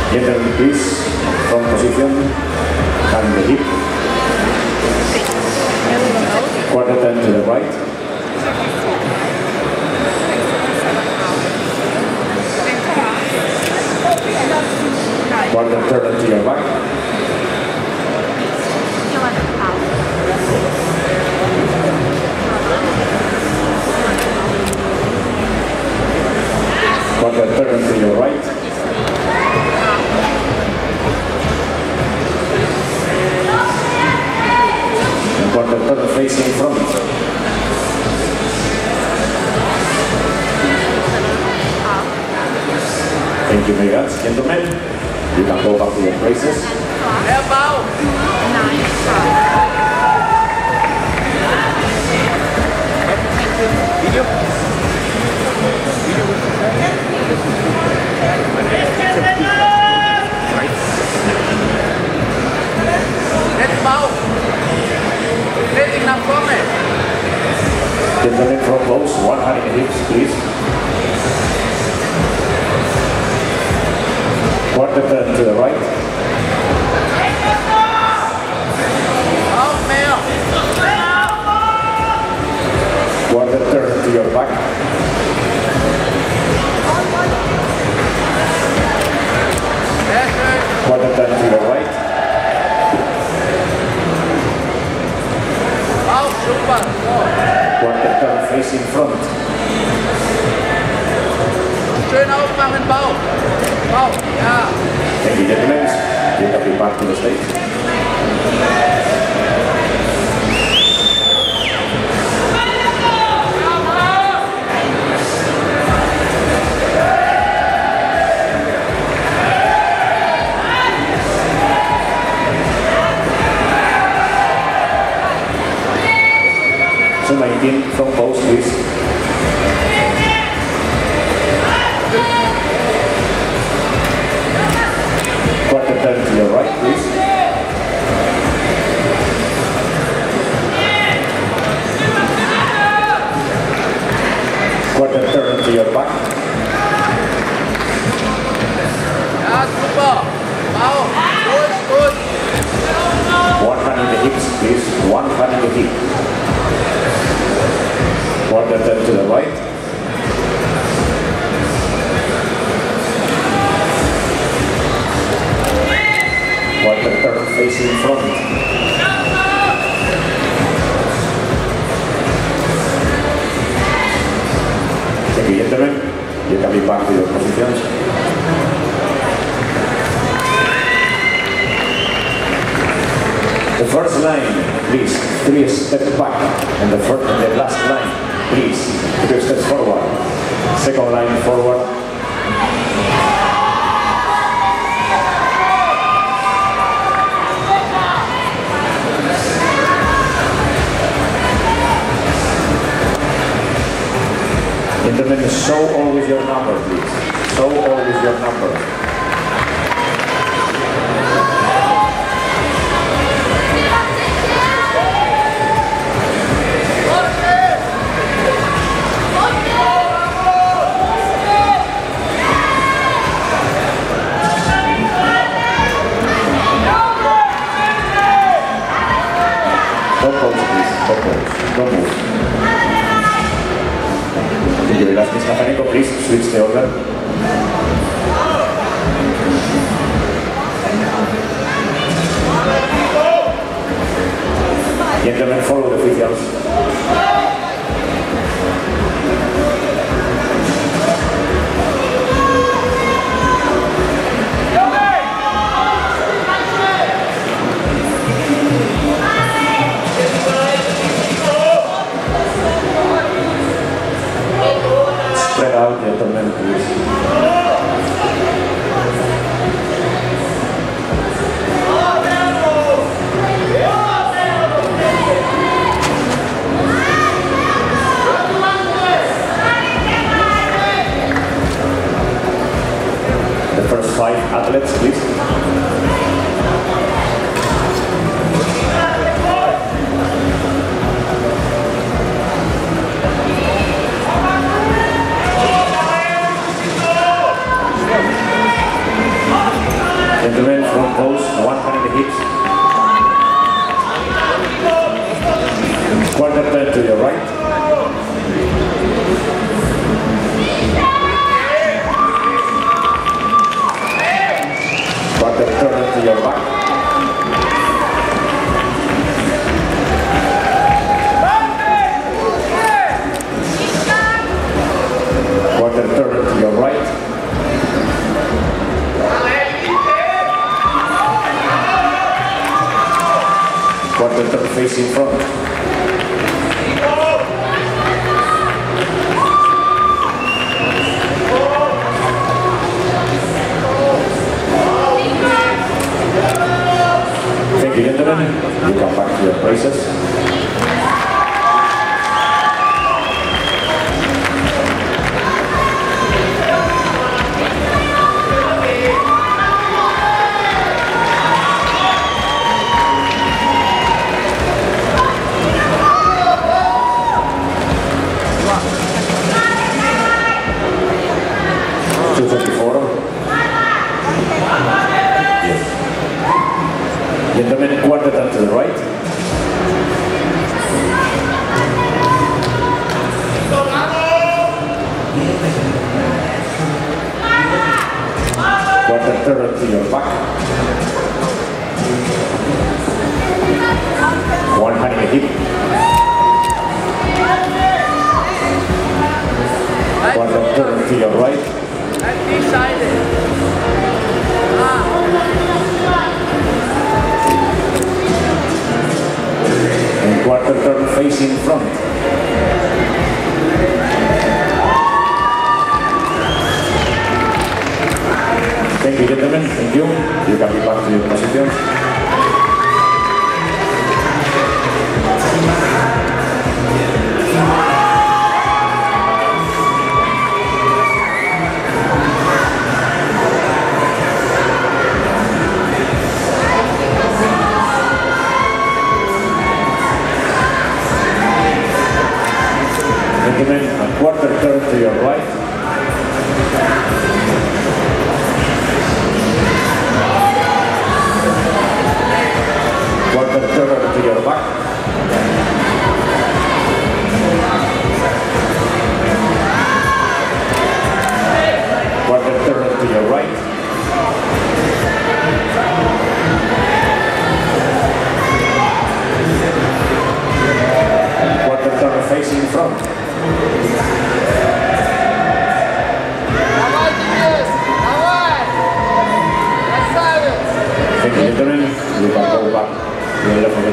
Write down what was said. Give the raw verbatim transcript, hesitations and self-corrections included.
Gentlemen, please, from position, hand the hip. Quarter turn to the right. Quarter turn to your back. Quarter turn to your right. And quarter turn facing front. Thank you very much, gentlemen. You can go back to your places. Video. Gentlemen from close, one hand in the hips, please. Quarter turn to the right. Quarter turn to your back. Quarter turn to your right. Quarter turn facing front. Schön aufmachen, Bauch. Bauch, ja. Thank you, gentlemen. You can be back to the stage. So nineteen from pose, please. Quarter turn to your right, please. Quarter turn to your back. Ja, super. Bauch. Gut, gut. One hand in the hips, please. One hand in the hip. Quarter turn to the right. Quarter turn facing front. Thank you, gentlemen. You can be back to your positions. The first line, please, three steps back, and the first and the last line, please, three steps forward. Second line forward. Gentlemen, show always your number, please. Show always your number. Don't pose, please. Don't pose. Don't move. Thank you very much, Mister Janeco. Please switch the order. Gentlemen, follow the officials. Spread out, gentlemen, please. The first five athletes, please. Front pose, one hand in the hips. Quarter turn to your right. Quarter turn to your back. Quarter turn to your right. Quarter turn facing front. Thank you, gentlemen. You come back to your places. two twenty-four. Yes. Gentlemen, quarter turn to the right. Quarter turn to your back. One hand in the hip. Quarter turn to your right. And decided. And quarter turn facing front. Thank you, gentlemen. Thank you. You can be back to your positions. Gentlemen, a quarter turn to your right. Quarter turn to your back. Quarter turn to your right. Quarter turn facing front. Thank you, gentlemen. You can go back to your left